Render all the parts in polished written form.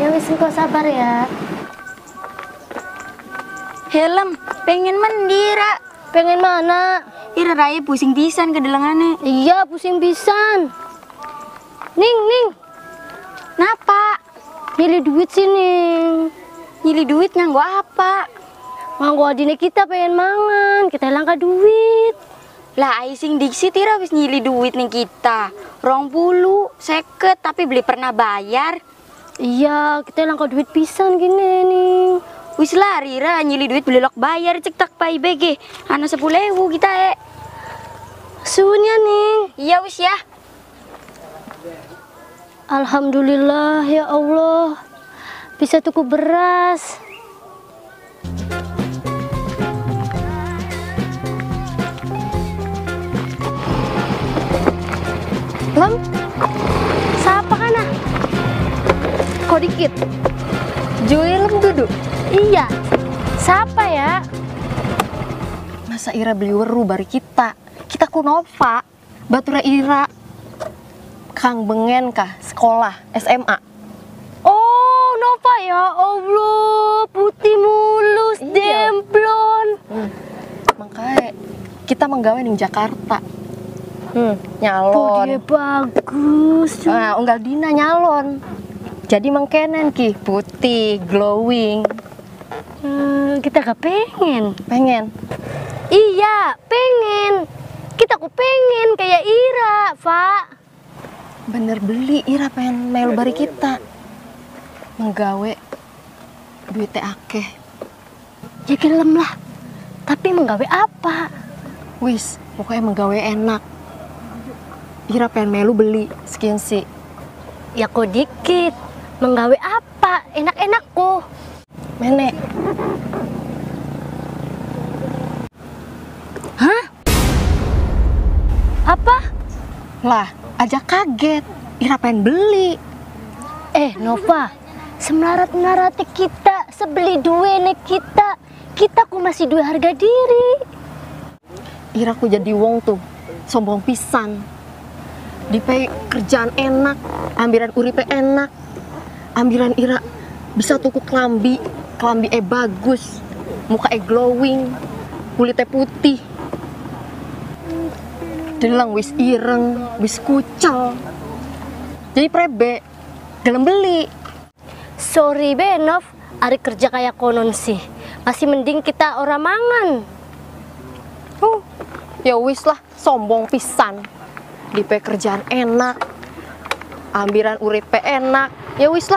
Ya wis engko sabar ya. Helm, pengen mandi, Ra. Pengen mana? Ira Raya pusing pisan kedelengane. Iya, pusing pisan. Ning. Napa? Nyili duit sini. Nyili duit nganggo apa? Nganggo adine kita pengen mangan, kita langka duit. Lah ai sing diksi tira wis nyili duit nih kita. 20, 50 tapi beli pernah bayar. Iya, kita langka duit pisan gini nih. Wis lah Rira nyili duit beli lok bayar cek tak pai BG. Ana 10.000 kita Sunya nih. Iya wis ya. Alhamdulillah ya Allah. Bisa tuku beras. Lem, siapa kana? Kok dikit? Juilem duduk. Iya, siapa ya? Masa Ira beli weru bari kita? Kita kunova, batura Ira. Kang Bengen kah sekolah SMA? Oh, Nova ya Allah, putih mulus, Iya. demplon. Makanya kita menggawe di Jakarta. Oh, Nyalon. dia bagus. Nah, unggal dina nyalon. Jadi mengkenen ki putih, glowing. Kita gak pengen. Pengen. Iya, pengen. Kita ku pengen kayak Ira, Pak. Bener beli Ira pengen melu bari kita. Menggawe duitnya akeh. Ya gelem lah. Tapi menggawe apa? Wis, pokoknya menggawe enak. Ira pengen melu beli sekian sih. Ya kok dikit. Menggawe apa? Enak-enak kok. Menek. Hah? Apa? Lah, aja kaget. Ira pengen beli. Nova, semelarat-melarati kita, sebeli duene kita ku masih dua harga diri. Ira ku jadi wong tuh, sombong pisan. Dipe kerjaan enak, ambiran uripe enak. Ambiran Ira bisa tuku klambi bagus, muka glowing, kulitnya putih. Delang wis ireng, wis kucel. Jadi prebe, gelem beli. Sorry Benov, ari kerja kayak konon sih. Masih mending kita orang mangan. Ya wis lah, sombong pisan. Dipe kerjaan enak, ambiran uripe enak. Ya wis lah.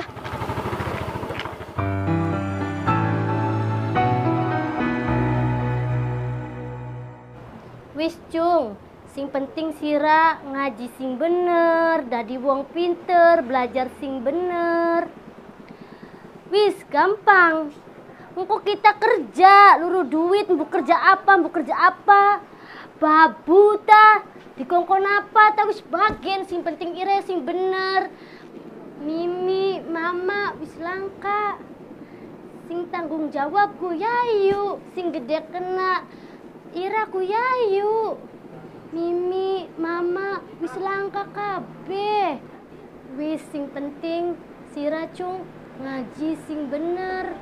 Wis cung, sing penting sira ngaji sing bener, dadi wong pinter, belajar sing bener. Wis gampang. Engko kita kerja, luru duit, mbok kerja apa? Babu ta, dikongkon apa, ta wis bagian sing penting ire sing bener. Mimi, mama wis langka. Sing tanggung jawab ku Yayu, sing gede kena Ira ku Yayu. Mimi, mama wis langka kabeh. Wis sing penting sira cung ngaji sing bener.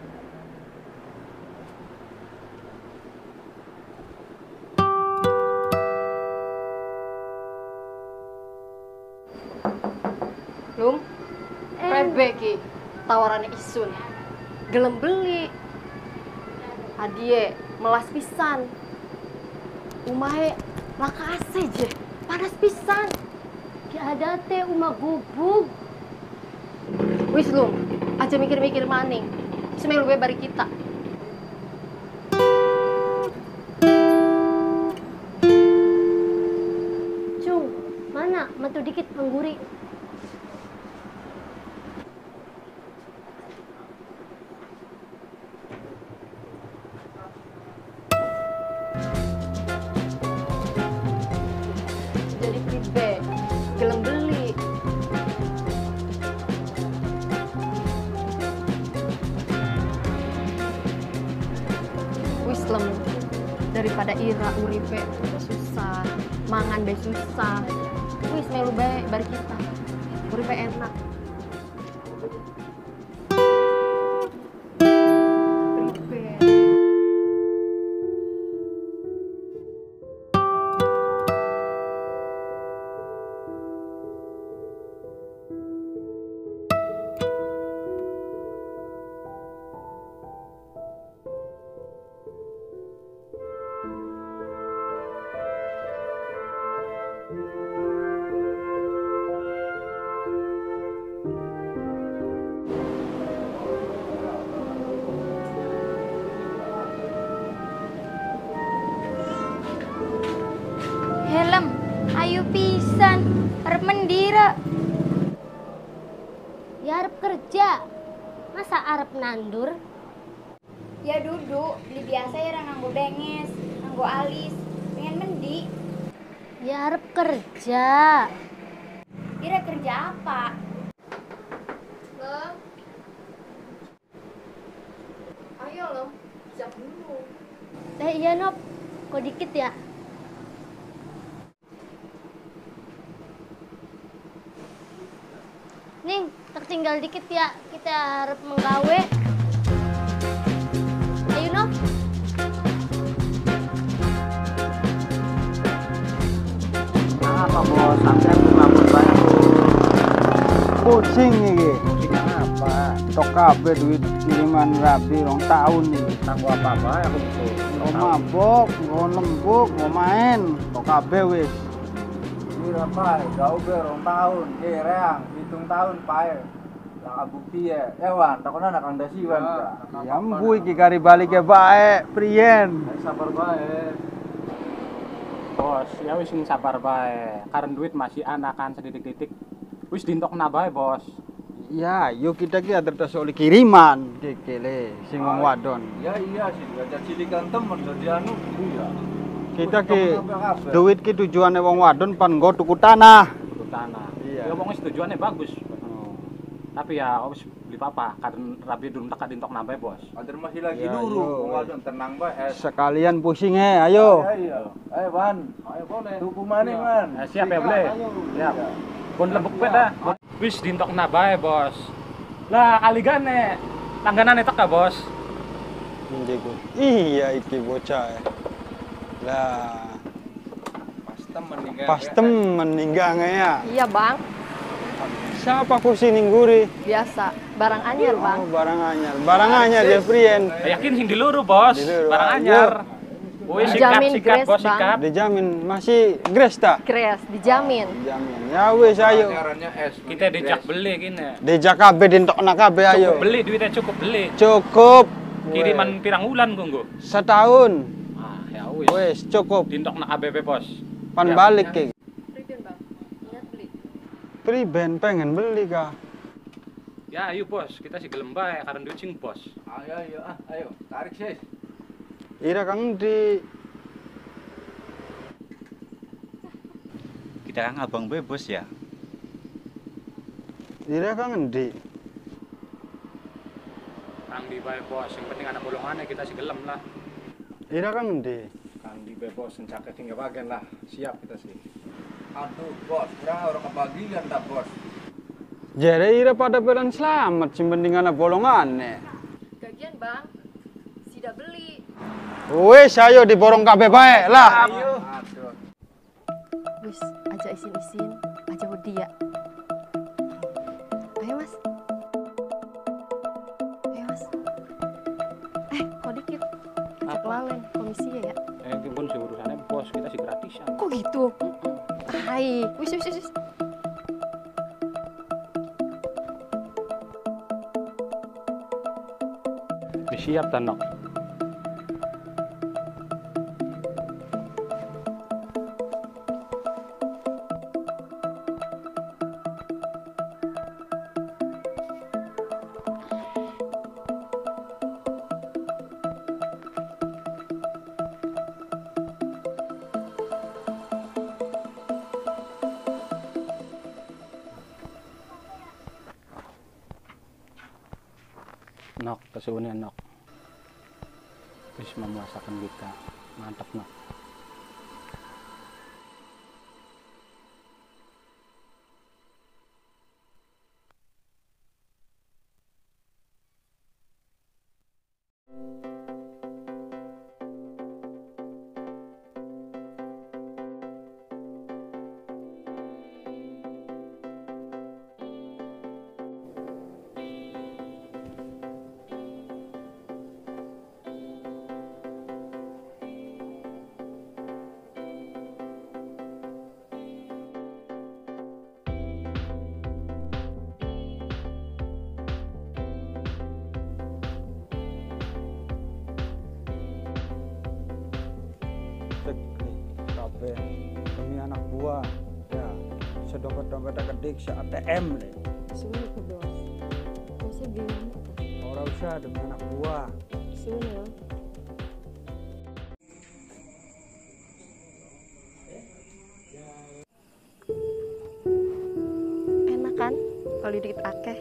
Lum, prebe ki tawarannya isun. Gelem beli. Adie melas pisan. Umahe laka AC je, panas pisan. Ki ada teh uma gubuk. Wis Lum, aja mikir-mikir maning. Semelu we bari kita. Cung, mana metu dikit pengguri. Jadi pribe, gelem beli. Wis Lem, daripada Ira uripe susah, mangan be susah. Wis melu bae bari kita. Uripe enak. kerja. Masa arep nandur? Ya duduk, beli biasa ya nganggo benges, nganggo alis, pengen mendi. Ya arep kerja. Ira kerja apa? Bang. Ayo loh, siap dulu. Iya Nop, kok dikit ya? Ning, tertinggal dikit ya, kita harap menggawe. Ayo Nop. Apa bos, sampai ngelamun banyak Pusing iki. Pusing apa? Tok kabeh duit kiriman Rabi rong tahun nih. Tangguh apa-apa ya aku butuh. Mau mabok, mau lembuk, mau main. Tok kabeh wis. Ini apa? Jauh be rong tahun. Reang, hitung tahun pae. Lah bukti ya. Wan, takona nak kang dasiwan. Ya mbu iki kari balik ya bae, priyen. Sabar bae. Bos, ya wis sing sabar bae. Karena duit masih anakan sedidik-didik. Wis dintokna bae, Bos. Ya, yuk kita ki atertas oleh kiriman kekele sing wong wadon. Ya iya sih, gajah cilikan temen jadi anu iya. Kita ki duit ki tujuane wong wadon pan nggo tuku tanah. Untuk tanah. Iya. Ya wong wis tujuannya bagus. Tapi ya wis beli apa karena Rabi durung tak dintok nambah, Bos. Adur masih lagi Ya, dulu. yo. Wong wadon tenang bae. Sekalian pusing ayo. Ayo. Ayo, Wan. Ayo boleh. Tuku maning, Man. Siap ya, boleh. Siap. Pun lembek bae dah. Wis dintokna bae, Bos. Lah kaligane langganan etak ka, Bos. Iya iki bocah. Lah, pas temen meninggal ya. Iya bang, Siapa kursi ningguri? biasa. Barang anyar bang. Oh, barang anyar. Barang anyar ya prien. Yakin sing di loro, Bos. Di loro, Barang ayo. anyar. Woi, Dijamin sikat, grace, Bos, Bang. sikat. Dijamin masih gres ta? Kres, dijamin. Dijamin. Ya wis ayo. Kita dijak beli gini. Dejak kabeh dintokna kabeh ayo. Cukup beli duitnya cukup beli. Cukup. Kiriman pirang wulan gunggu. Setahun. Ah, ya wis. Wis cukup. Dintokna ABB, Bos. Pan Ya. balik ke. Priben bang, ingat beli. Priben pengen beli kah? Ya, ayo, Bos. Kita sih gelem bae karena duit sing, Bos. Ayo, tarik sis. Ira kang di Kita kan abang bebas ya. Ira kang endi? Kang di bae, Bos. Yang penting anak bolongannya kita sih gelem lah. Ira kang endi? Kang di bae, Bos. Sencake tinggal bagian lah. Siap kita sih. Aduh, bos, kurang orang kebagian tak bos. Jere ira pada pelan selamat sing penting ana bolongane. Gagian bang, sida beli. Wis ayo diborong kabeh bae lah. Aduh. Wis, aja isin-isin, aja wedi ya. Ayo mas. Ayo mas. Kok dikit. Cek lalen, komisi ya. Itu pun sih urusannya, Bos. Kita sih gratisan. Kok gitu? Hai, wis. Siap, Tanok. Nok, kesuunan Nok. Wis memuasakan kita. Mantap, Nok. Kabeh demi anak buah. Ya, sedompet-dompet kedik se ATM le. Sulit bos. bisa demi anak buah. Sini loh. Enak kan kalau dikit akeh.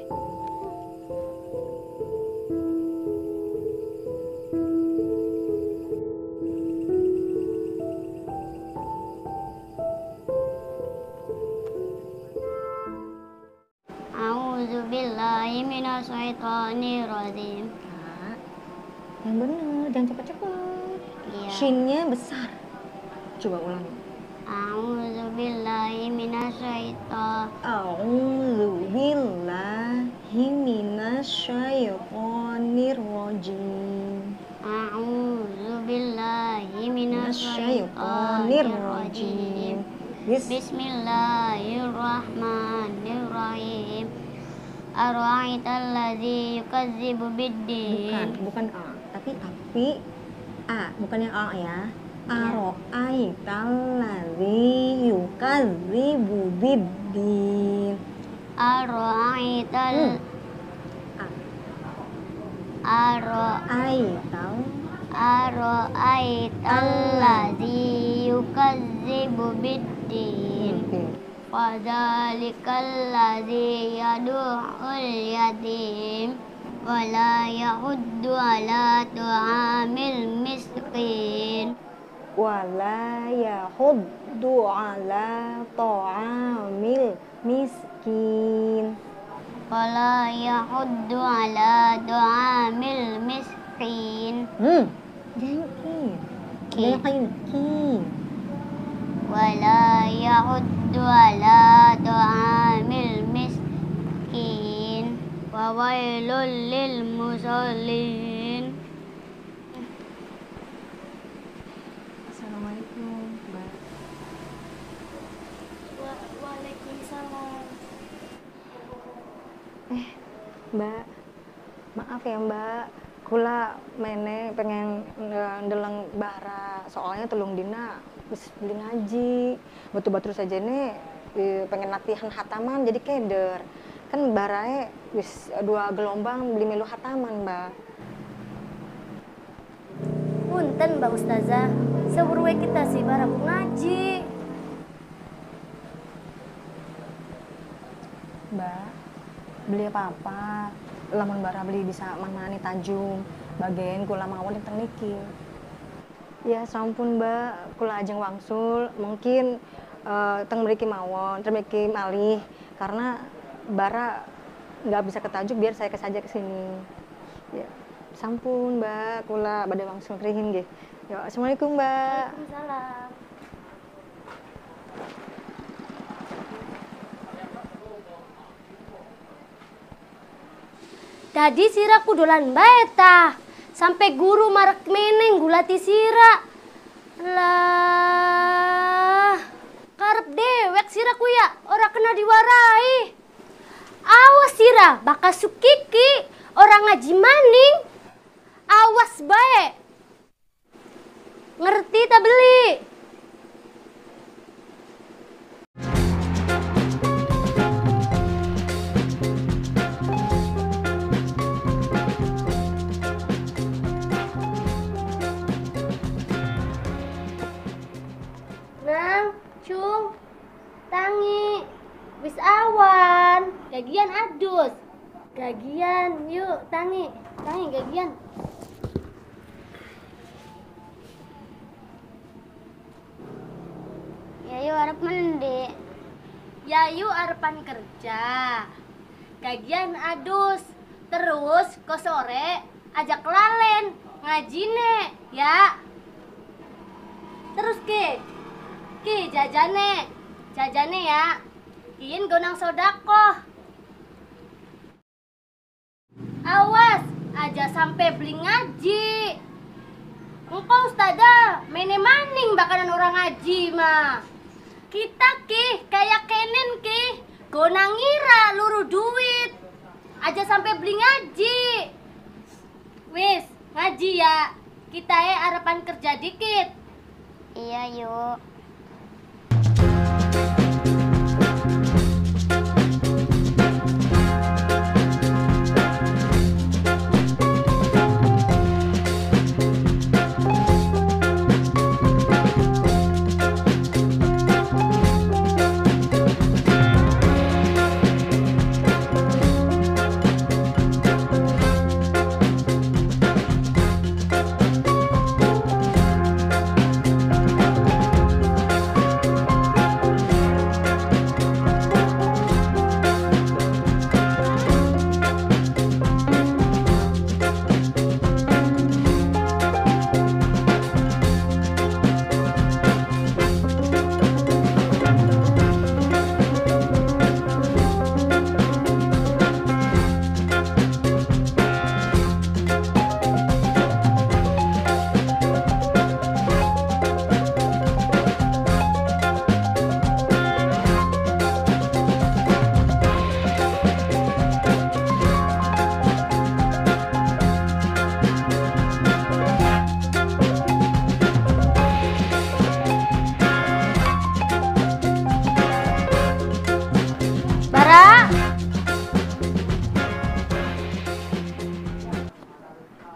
A'udzubillahi minasyaitonirrajim. Kak, yang bener, jangan cepet-cepet. Iya. Shinnya besar. Coba ulang. A'udzubillahi A'udzubillahi minasyaitonirrajim. A'udzubillahi minasyaitonirrajim. Bismillahirrahmanirrahim. Ara'aital ladzi yukadzibu biddin. Bukan A, tapi A, bukannya A ya. Ara'aital ladzi yukadzibu biddin. Ara'aital Ara'aital ladzi yukadzibu biddin. Fadzalikal ladzi yad'ul yatim wa la yahuddu ala ta'amil miskin. Wala yahuddu ala ta'amil miskin. Wala yahuddu ala ta'amil miskin. Jangan Ki. Jangan kayak ki. Wala yahuddu ala ta'amil miskin. Wa wailul lil musallin. Assalamualaikum, Mbak. Waalaikumsalam. Mbak, maaf ya Mbak, kula mene pengen ndeleng bara, soalnya telung dina wis beli ngaji, batu-batu saja nih pengen latihan hataman jadi keder, kan barae wis 2 gelombang beli melu hataman Mbak. Punten Mbak Ustazah, seburwe kita sih baraku ngaji. Mbak, beli apa-apa, lamun bara beli bisa manani Tanjung, bagian kula mawon teng niki. Ya sampun Mbak, kula ajeng wangsul, mungkin teng mriki mawon, teng mriki malih karena bara nggak bisa ke Tanjung, biar saya saja ke sini. Ya, sampun Mbak, kula badhe wangsul krihin nggih. Ya, assalamualaikum Mbak. Waalaikumsalam. Tadi sira kudolan bae tah. Sampai guru marek meneng gulati sira. Lah, karep dewek sira ku ya, ora kena diwarai. Awas sira, bakal sukiki, orang ngaji maning. Awas bae. Ngerti tak beli? Nang, cung, tangi, wis awan, gagian adus, gagian, yuk tangi gagian. Yayu arep mandi. Yayu arepan kerja, gagian adus, terus ke sore ajak lalen ngajine, ya. Terus Ki jajane ya, kiin gonang sodakoh. Awas aja sampai beli ngaji. Engkau ustazah mene maning bakalan orang ngaji mah. Kita Ki kayak kenen Ki, gonang ngira luru duit aja sampai beli ngaji. Wis ngaji ya, kita harapan kerja dikit. Iya yuk.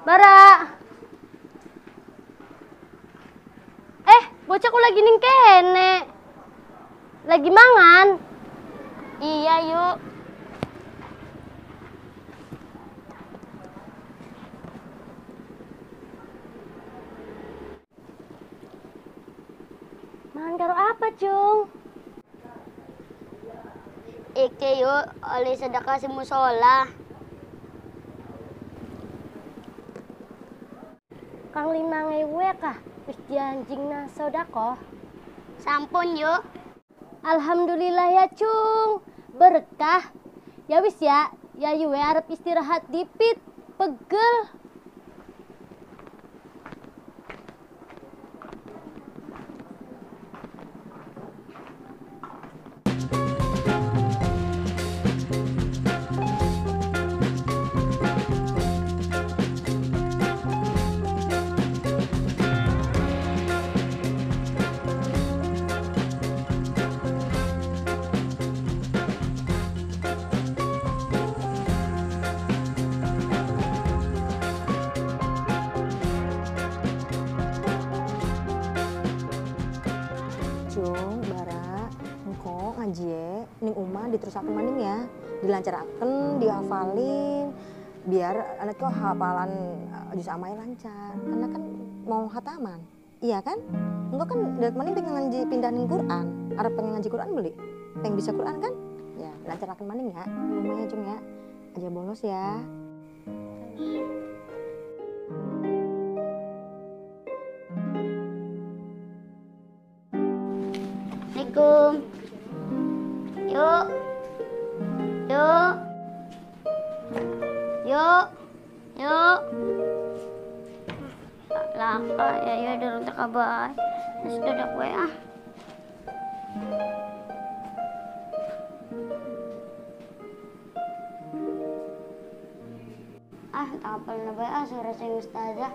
Bara. Bocahku lagi ning kene. Lagi mangan. Iya, yuk. Mangan karo apa, Cung? Iki yuk, oleh sedekah si musola. Kang 5.000 kah? Wis janjingna sodako. Sampun yuk. Alhamdulillah ya, Cung. Berkah. Ya wis ya. Ya yue arep istirahat dipit. Pegel. Cung, Bara, engko ngaji ning umah diterusaken maning ya. Dilancaraken, dihafalin biar anak kok hafalan juz amai lancar. Karena kan mau khataman. Iya kan? Engko kan dari maning pengen ngaji pindah ning Quran. Arep pengen ngaji Quran beli. Pengen bisa Quran kan? Ya, lancaraken maning ya. Umahnya Cung ya. Aja bolos ya. Assalamualaikum. Yuk. Yuk. Yuk. Yuk. Laka ya ya dorong tak kabar. Nasi dadak we ah. Tak apal na ba surah sing ustazah.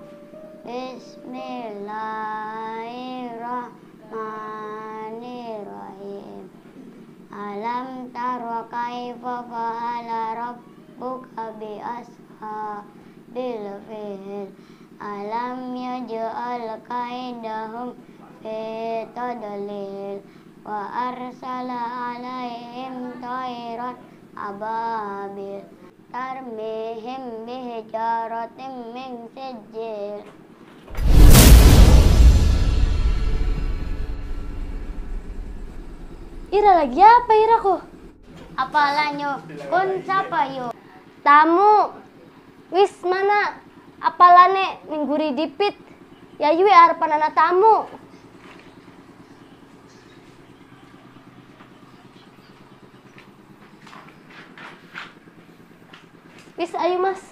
Bismillahirrahmanirrahim. Alam tara kaifa fa'ala rabbuka bi ashabil fil. Alam yaj'al kaidahum fi tadlil wa arsala alaihim tayran ababil tarmihim bihijaratin min sijil. Ira lagi apa Iraku? Apalanyo kon sapa yo? Tamu. Wis mana apalane ningguri dipit. Ya yue arepanana tamu. Wis ayo Mas.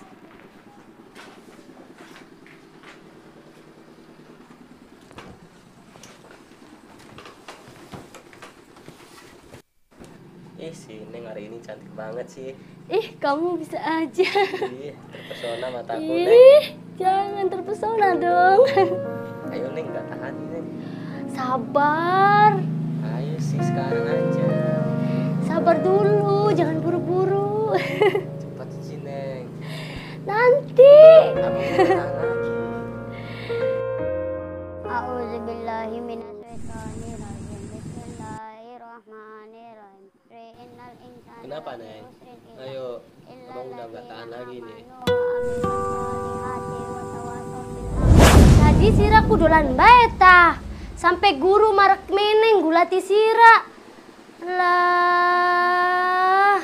Si Neng hari ini cantik banget sih. Kamu bisa aja. Terpesona mataku, Neng. Jangan terpesona dong. Ayo Neng, gak tahan nih Neng. Sabar. Ayo sih sekarang aja. Sabar dulu, jangan buru-buru. Cepat sih Neng. Nanti. Abang mau tahan lagi. A'udzubillahi minasyaitonir rajim. Bismillahirrahmanirrahim. Kenapa Neng? Ayo, abang udah gak tahan lagi nih. Tadi sira kudolan baeta. Sampai guru marak meneng gulati sira. Lah.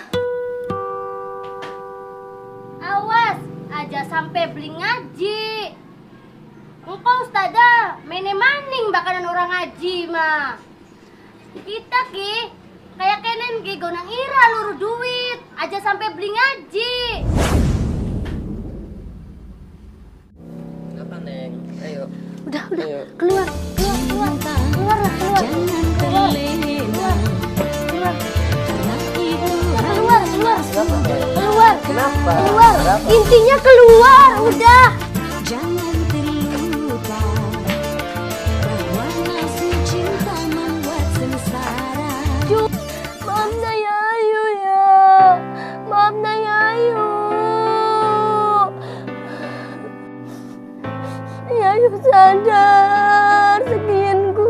Awas, aja sampai beli ngaji. Engkau ustazah, mene maning bakalan orang ngaji mah. Kita ki kayak kenen ki gonang ira luru duit aja sampai beli ngaji. Kenapa Neng? Ayo. Udah, Ayo. keluar lah, keluar. Kenapa? Keluar. Intinya keluar, udah. Jangan terluka bahwa nafsu cinta membuat sengsara. Maaf Naya Ayu ya. Maaf Naya Ayu. Ayu sadar sekianku.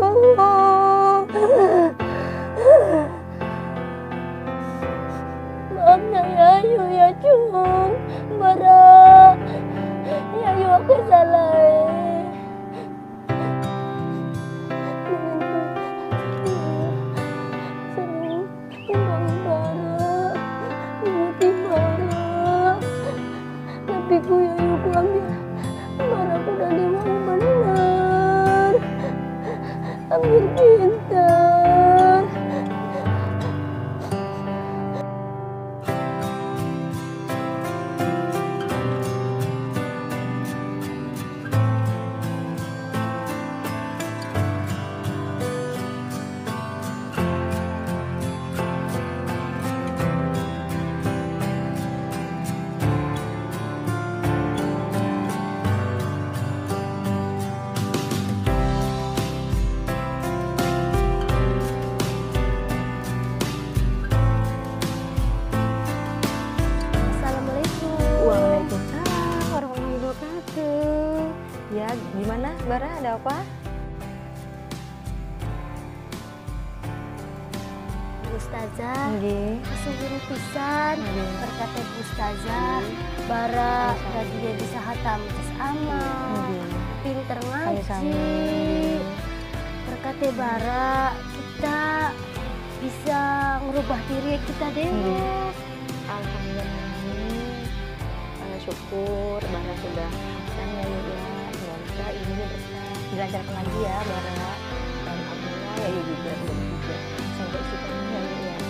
Maafnya ya Ayu ya Cung, Bara. Ya Ayu aku salah. Sering timbang Bara, muti Bara. Tapi ku ya Ayu ku ambil. Bara ku udah diwang bener. Ambil pintar. Assalamualaikum. Waalaikumsalam warahmatullahi wabarakatuh. Ya, gimana Bara, ada apa? Ustazah, Nggih. sungguh pisan berkata Bu Ustazah, Bara tadinya bisa hatam juz amal, pinter ngaji. Sami-sami. Berkata Bara kita bisa merubah diri kita deh. Alhamdulillah. Syukur Bara sudah tanya ya. Semoga ini berkah. Dilancarkan lagi ya Bara. Dan alhamdulillah ya juga sampai kita ya.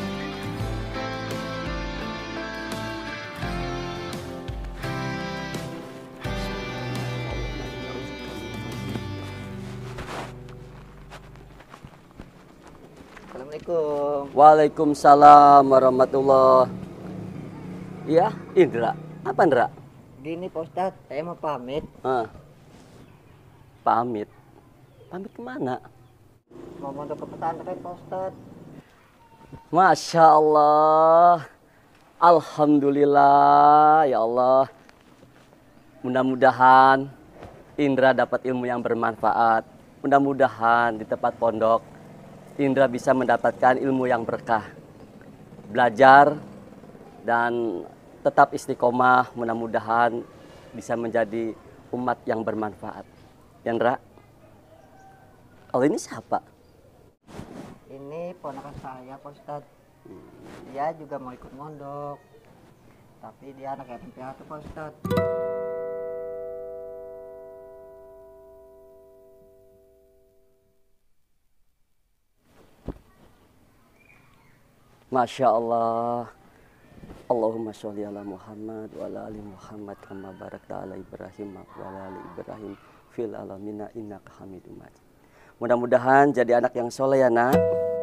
Assalamualaikum. Waalaikumsalam warahmatullah. Iya, Indra. Apa Indra? Gini Pak Ustadz, saya mau pamit. Pamit. Pamit kemana? Mau mondok ke pesantren Pak Ustadz. Masya Allah. Alhamdulillah ya Allah. Mudah-mudahan Indra dapat ilmu yang bermanfaat. Mudah-mudahan di tempat pondok Indra bisa mendapatkan ilmu yang berkah. Belajar dan tetap istiqomah, mudah-mudahan bisa menjadi umat yang bermanfaat. Indra, kalau ini siapa? Ini ponakan saya Pak Ustadz. Dia juga mau ikut mondok. Tapi dia anak yatim piatu Pak Ustadz. Masya Allah. Allahumma sholli ala Muhammad wa ala ali Muhammad kama barakta ala Ibrahim wa ala ali Ibrahim fil alamina innaka Hamidum Majid. Mudah-mudahan jadi anak yang soleh ya nak.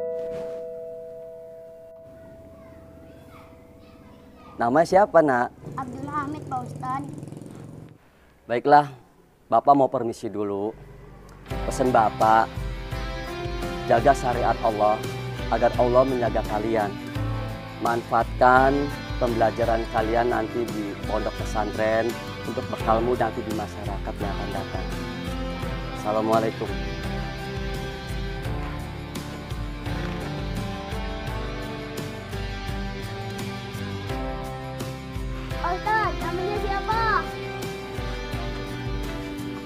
Nama siapa nak? Abdul Hamid Pak Ustadz. Baiklah, Bapak mau permisi dulu. Pesan Bapak, jaga syariat Allah agar Allah menjaga kalian. Manfaatkan pembelajaran kalian nanti di pondok pesantren untuk bekalmu nanti di masyarakat yang akan datang. Assalamualaikum. Ustadz, namanya siapa?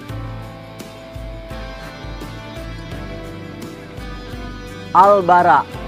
Al-Bara.